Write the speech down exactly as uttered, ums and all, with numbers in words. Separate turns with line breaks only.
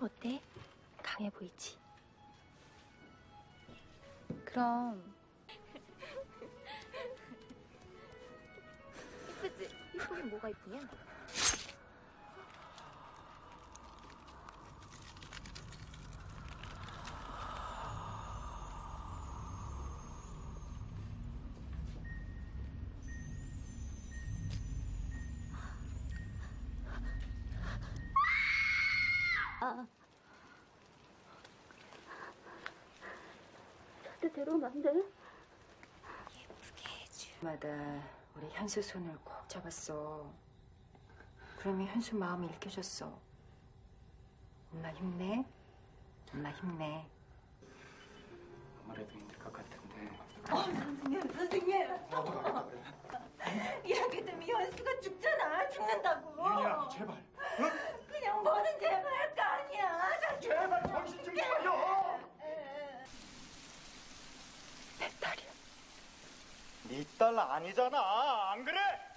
어때? 강해 보이지? 그럼 이쁘지? 이쁘긴 뭐가 이쁘냐? 아. 저한테 데려오면 안 돼? 예쁘게 해줘.
마다 우리 현수 손을 꼭 잡았어. 그러면 현수 마음이 읽혀졌어. 엄마 힘내. 엄마 힘내.
아무래도 힘들 것 같은데.
어, 선생님, 선생님. 이렇게 되면 현수가 죽잖아. 죽는다고.
윤희야, 제발. 응?
그냥 뭐든 제발 할 거 아니야.
제발 정신 좀 차려.
내 딸이야.
네 딸 아니잖아. 안 그래?